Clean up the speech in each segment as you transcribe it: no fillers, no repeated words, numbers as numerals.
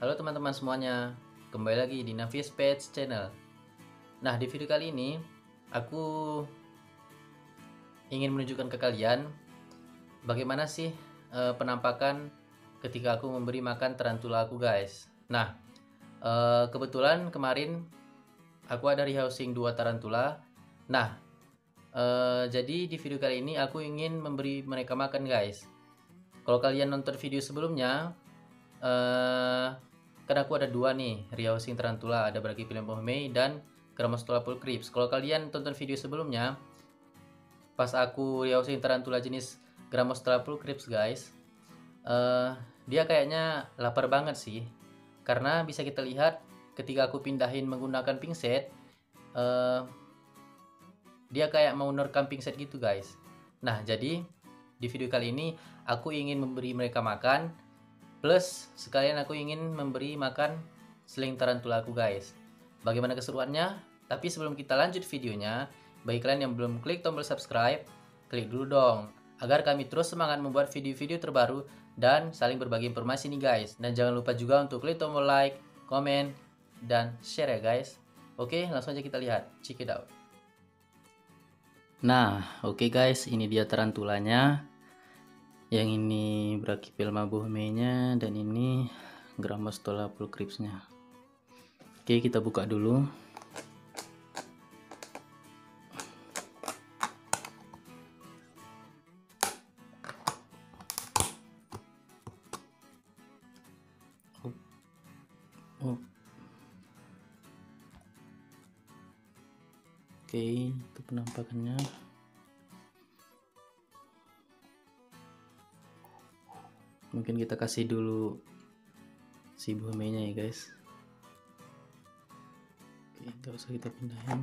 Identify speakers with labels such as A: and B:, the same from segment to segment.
A: Halo teman-teman semuanya, kembali lagi di Navies Pets Channel. Nah, di video kali ini aku ingin menunjukkan ke kalian bagaimana sih penampakan ketika aku memberi makan tarantula aku, guys. Nah, kebetulan kemarin aku ada rehousing 2 tarantula. Nah, jadi di video kali ini aku ingin memberi mereka makan, guys. Kalau kalian nonton video sebelumnya, kan aku ada 2 nih rehousing tarantula, ada Brachyphyllum bohemei dan Grammostola pulchrips. Kalau kalian tonton video sebelumnya, pas aku rehousing tarantula jenis Grammostola pulchrips, guys, dia kayaknya lapar banget sih, karena bisa kita lihat ketika aku pindahin menggunakan pinset, dia kayak mau nerekam pinset gitu, guys. Nah, jadi di video kali ini aku ingin memberi mereka makan, plus sekalian aku ingin memberi makan seling tarantula aku, guys. Bagaimana keseruannya? Tapi sebelum kita lanjut videonya, bagi kalian yang belum klik tombol subscribe, klik dulu dong, agar kami terus semangat membuat video-video terbaru dan saling berbagi informasi nih, guys. Dan jangan lupa juga untuk klik tombol like, komen, dan share ya, guys. Oke, langsung aja kita lihat. Check it out. Nah, oke guys, ini dia tarantulanya. Yang ini Brachyphyllum bohemei-nya dan ini Grammostola pulchrips-nya. Oke, kita buka dulu. Oke, itu penampakannya. Mungkin kita kasih dulu si bohemei-nya ya, guys. Oke, nggak usah kita pindahin.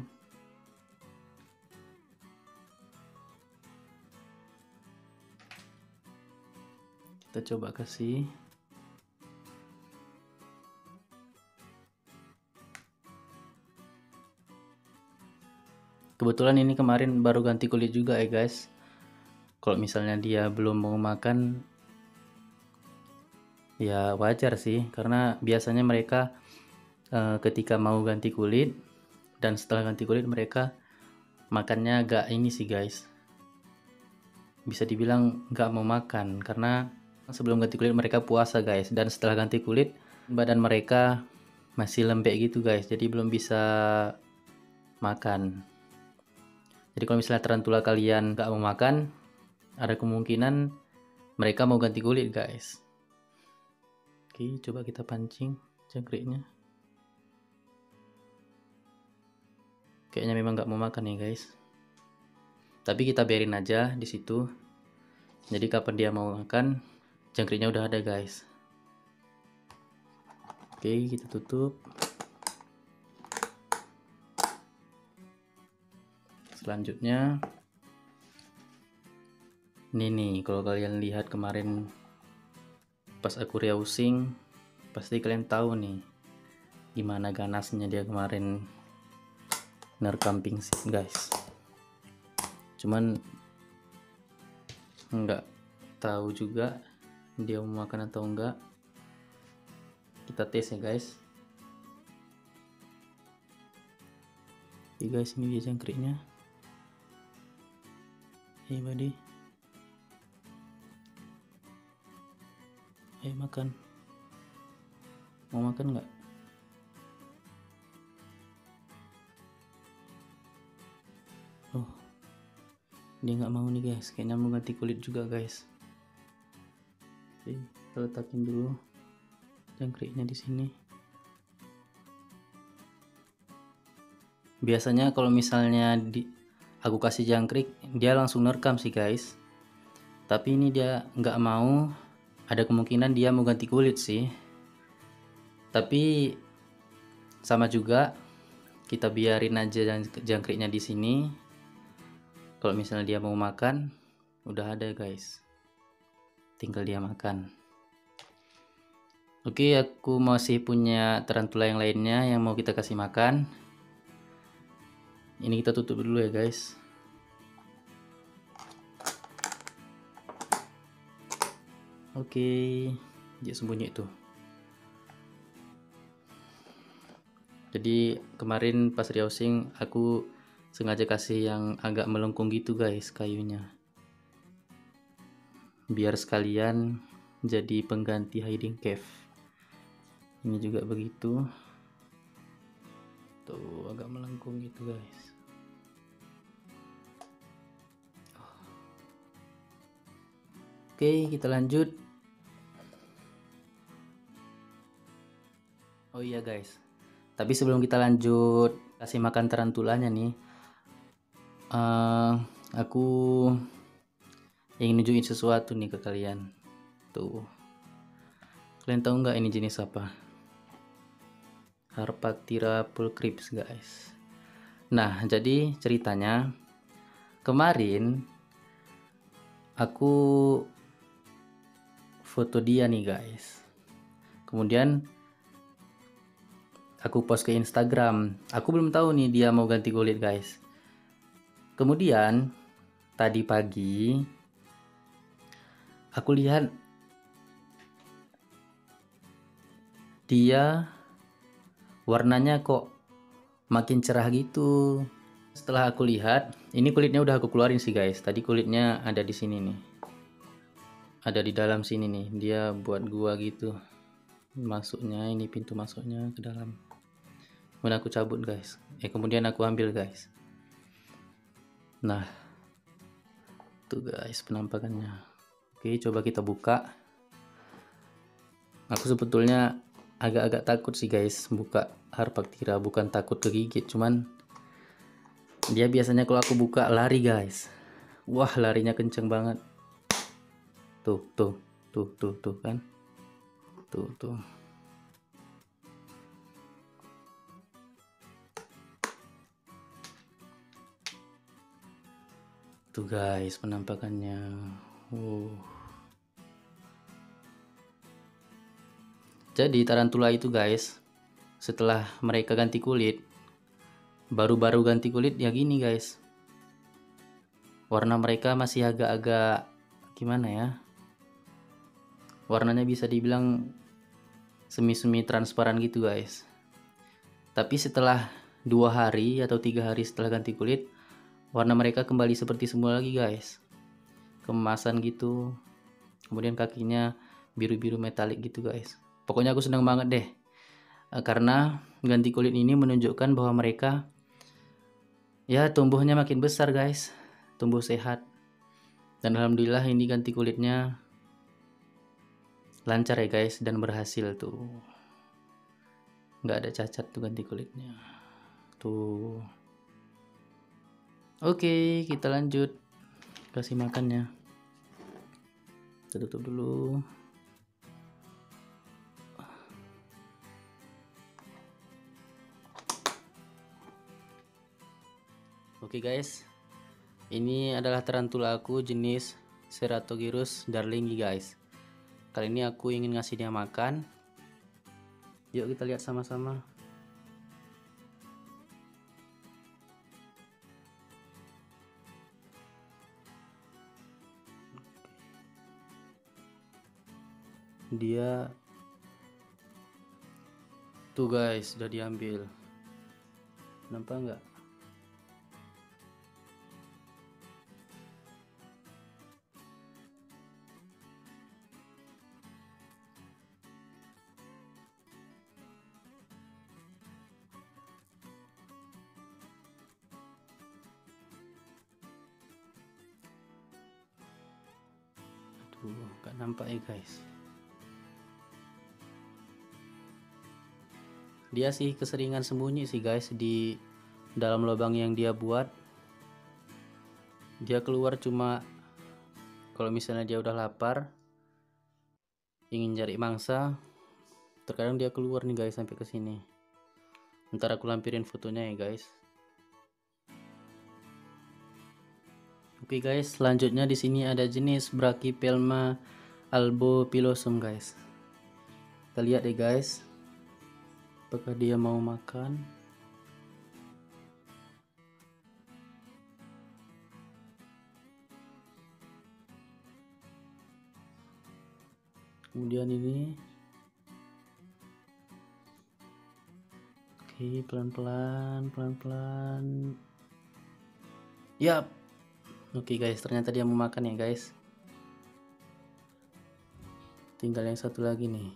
A: Kita coba kasih. Kebetulan ini kemarin baru ganti kulit juga ya, guys. Kalau misalnya dia belum mau makan, ya wajar sih, karena biasanya mereka ketika mau ganti kulit dan setelah ganti kulit mereka makannya agak ini sih, guys. Bisa dibilang nggak mau makan, karena sebelum ganti kulit mereka puasa, guys, dan setelah ganti kulit badan mereka masih lembek gitu, guys, jadi belum bisa makan. Jadi kalau misalnya tarantula kalian nggak mau makan, ada kemungkinan mereka mau ganti kulit, guys. Oke, coba kita pancing jangkriknya. Kayaknya memang nggak mau makan ya, guys. Tapi kita biarin aja di situ. Jadi kapan dia mau makan, jangkriknya udah ada, guys. Oke, kita tutup. Selanjutnya, ini nih, kalau kalian lihat kemarin pas aku rehousing, pasti kalian tahu nih gimana ganasnya dia kemarin nerekam pingsit, guys. Cuman nggak tahu juga dia mau makan atau enggak. Kita tes ya, guys. Oke, guys, ini dia jangkriknya. Hey buddy, ayo makan. Mau makan nggak? Oh, dia nggak mau nih, guys. Kayaknya mau ganti kulit juga, guys. Oke, kita letakin dulu jangkriknya di sini. Biasanya kalau misalnya aku kasih jangkrik, dia langsung nerekam sih, guys. Tapi ini dia nggak mau. Ada kemungkinan dia mau ganti kulit sih. Tapi sama juga, kita biarin aja jangkriknya di sini. Kalau misalnya dia mau makan, udah ada, guys. Tinggal dia makan. Oke, aku masih punya tarantula yang lainnya yang mau kita kasih makan. Ini kita tutup dulu ya, guys. Oke, dia sembunyi tuh. Jadi kemarin pas rehousing aku sengaja kasih yang agak melengkung gitu guys kayunya, biar sekalian jadi pengganti hiding cave. Ini juga begitu, tuh agak melengkung gitu guys. Oke, kita lanjut. Oh iya guys, tapi sebelum kita lanjut kasih makan tarantulanya nih, aku ingin nunjukin sesuatu nih ke kalian. Tuh, kalian tahu nggak ini jenis apa? Harpactira pulchrips guys. Nah, jadi ceritanya kemarin aku foto dia nih guys, kemudian aku post ke Instagram. Aku belum tahu nih dia mau ganti kulit guys. Kemudian tadi pagi aku lihat dia warnanya kok makin cerah gitu. Setelah aku lihat, ini kulitnya udah aku keluarin sih guys. Tadi kulitnya ada di sini nih, ada di dalam sini nih. Dia buat gua gitu masuknya, ini pintu masuknya ke dalam. Kemudian aku cabut guys, kemudian aku ambil guys. Nah tuh guys penampakannya. Oke, coba kita buka. Aku sebetulnya agak-agak takut sih guys buka Harpactira, bukan takut kegigit, cuman dia biasanya kalau aku buka lari guys. Wah, larinya kenceng banget. Tuh kan. Tuh. Tuh guys penampakannya. Jadi tarantula itu guys, setelah mereka ganti kulit, baru-baru ganti kulit ya gini guys. Warna mereka masih agak-agak gimana ya? Warnanya bisa dibilang semi-semi transparan gitu guys. Tapi setelah 2 hari atau 3 hari setelah ganti kulit, warna mereka kembali seperti semula lagi guys. Kemasan gitu. Kemudian kakinya biru-biru metalik gitu guys. Pokoknya aku senang banget deh, karena ganti kulit ini menunjukkan bahwa mereka ya tumbuhnya makin besar guys, tumbuh sehat. Dan alhamdulillah ini ganti kulitnya lancar ya guys, dan berhasil tuh, nggak ada cacat tuh ganti kulitnya tuh. Oke, kita lanjut kasih makannya. Kita tutup dulu. Oke guys, ini adalah tarantula aku jenis Ceratogyrus darlingi guys. Kali ini aku ingin ngasih dia makan. Yuk kita lihat sama-sama. Dia tuh guys, sudah diambil. Nampak nggak? Aduh, nggak nampak ya guys. Dia sih keseringan sembunyi sih guys di dalam lubang yang dia buat. Dia keluar cuma kalau misalnya dia udah lapar, ingin cari mangsa. Terkadang dia keluar nih guys sampai ke sini. Ntar aku lampirin fotonya ya guys. Oke guys, selanjutnya di sini ada jenis Brachypelma albopilosum guys. Kita lihat deh guys, apakah dia mau makan. Kemudian ini, Oke, pelan-pelan. Yap. Oke guys, ternyata dia mau makan ya guys. Tinggal yang satu lagi nih.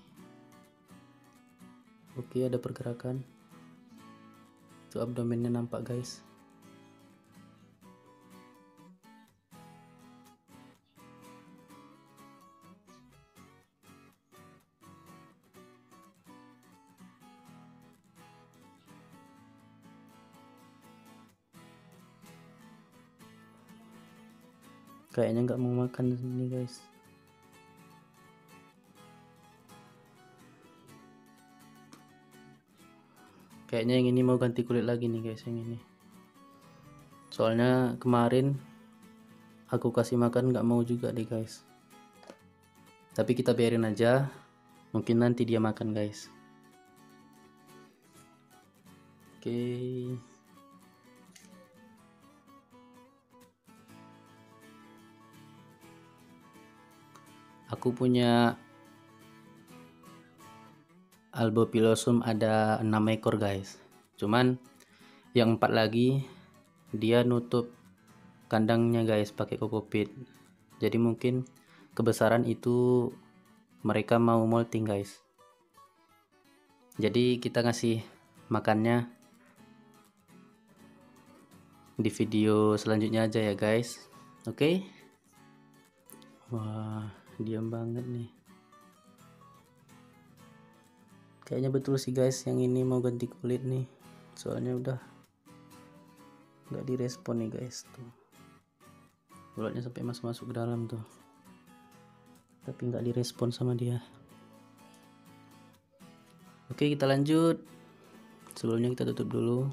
A: Oke, ada pergerakan. Itu abdomennya nampak guys. Kayaknya nggak mau makan ini guys. Kayaknya yang ini mau ganti kulit lagi nih guys, yang ini. Soalnya kemarin aku kasih makan nggak mau juga deh guys. Tapi kita biarin aja. Mungkin nanti dia makan guys. Oke. Aku punya Albopilosum ada 6 ekor guys. Cuman yang 4 lagi dia nutup kandangnya guys pakai kokopit. Jadi mungkin kebesaran itu mereka mau molting guys. Jadi kita ngasih makannya di video selanjutnya aja ya guys. Oke. Wah, diam banget nih. Kayaknya betul sih guys, yang ini mau ganti kulit nih. Soalnya udah nggak direspon nih guys tuh. Ulatnya sampai masuk ke dalam tuh. Tapi nggak direspon sama dia. Oke, kita lanjut. Sebelumnya kita tutup dulu.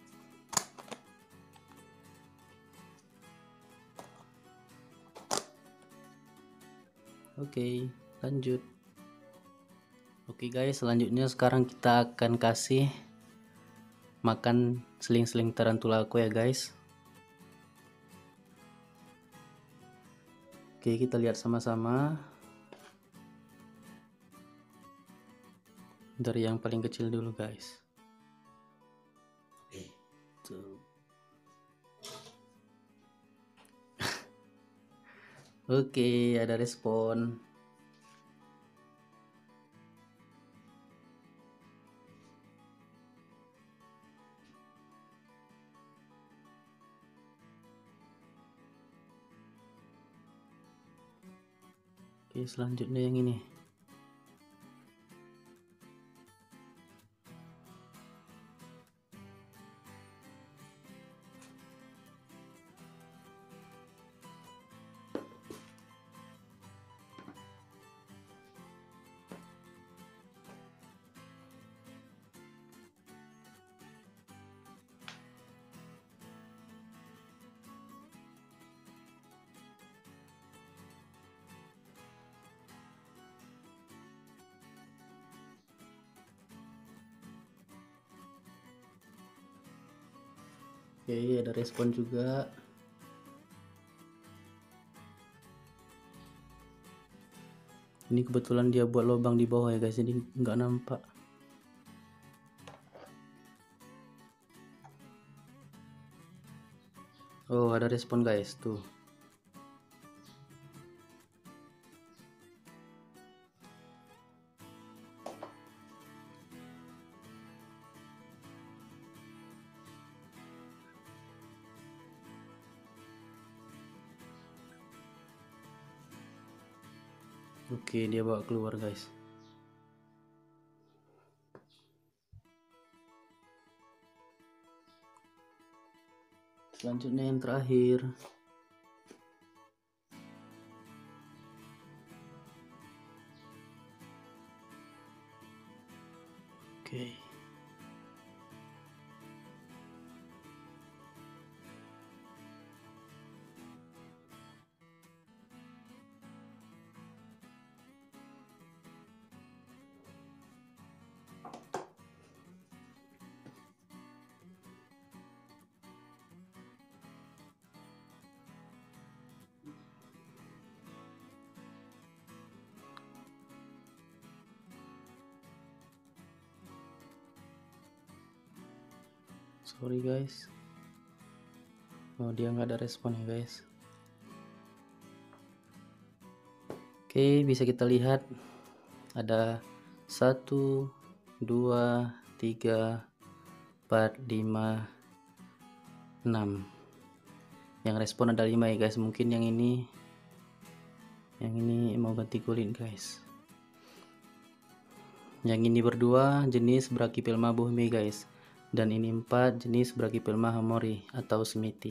A: Oke, lanjut. Oke guys, selanjutnya sekarang kita akan kasih makan seling-seling tarantula aku ya guys. Oke, kita lihat sama-sama. Dari yang paling kecil dulu guys. Tuh. Oke, ada respon. Oke, selanjutnya yang ini. Oke, ada respon juga. Ini kebetulan dia buat lubang di bawah ya guys, jadi nggak nampak. Oh, ada respon guys tuh. Oke, dia bawa keluar guys. Selanjutnya yang terakhir. Oke. Sorry guys. Oh, dia nggak ada respon ya guys. Oke, bisa kita lihat ada 1, 2, 3, 4, 5, 6. Yang respon ada 5 ya guys. Mungkin yang ini mau ganti kulit guys. Yang ini berdua jenis Brachypelma bohme guys. Dan ini 4 jenis Brachypelma hamori atau smithy.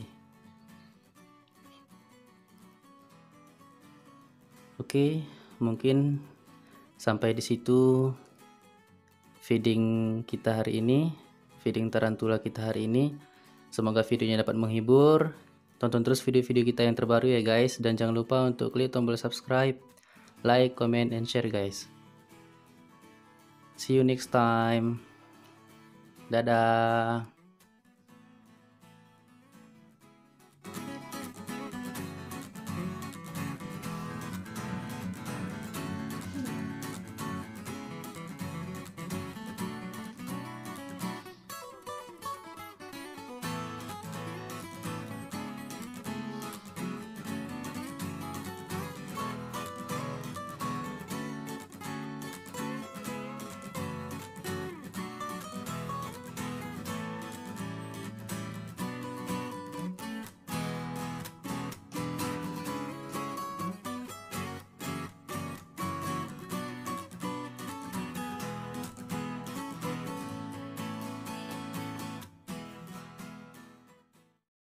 A: Oke, mungkin sampai di situ feeding kita hari ini, feeding tarantula kita hari ini. Semoga videonya dapat menghibur. Tonton terus video-video kita yang terbaru ya guys, dan jangan lupa untuk klik tombol subscribe, like, comment, and share guys. See you next time. Dadah.